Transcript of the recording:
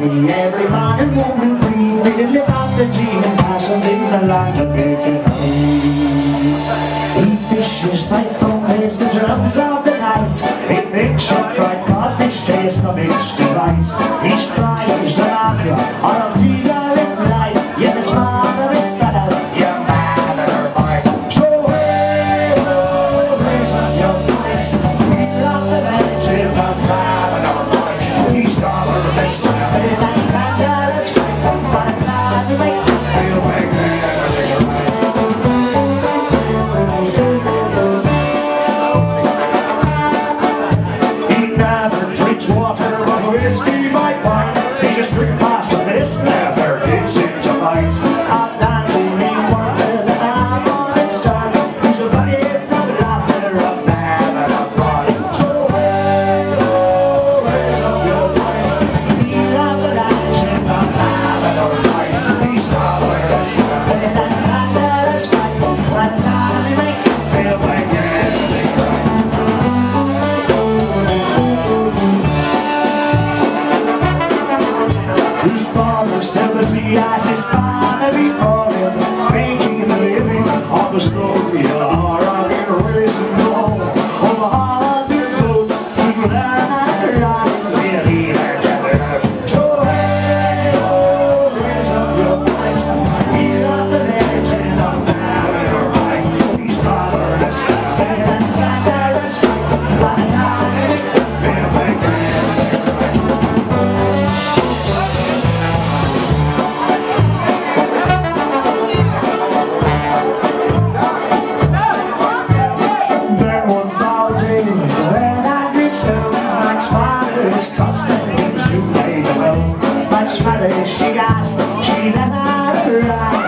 me every man and woman free, reading about the demon passions in the land of making home. He fishes by raise the drums of the night. He picks up bright codfish taste of mixed delight. He's prized an opera on a dealer in life. Yet his mother is better, your man and her boy. So hey, oh, raise up your voice. Fill up the village in the man and her boy. He's got the best of it, and standard is right. By the time you make it, he'll make everything right. Water but whiskey might wine. He just drink past of this, never gets into bites. I'm not to me one till the time on its time. He's a funny to the laughter of man and a pride. So hey, oh, raise up your voice. He loves the dash in the man and a right. He's taller than seven, and standard is right. By the time he makes it feel like everything right. His father still as he has his father before him, making the living on the story of our raising home. Over hard boats, we would ride till he had tethered. So hey, oh, raise up your voice. He's got the legend of man and her right. He's taller than seven and standard is right. By the time he feel like touched her, she made a roll. Much money she asked, she let her ride.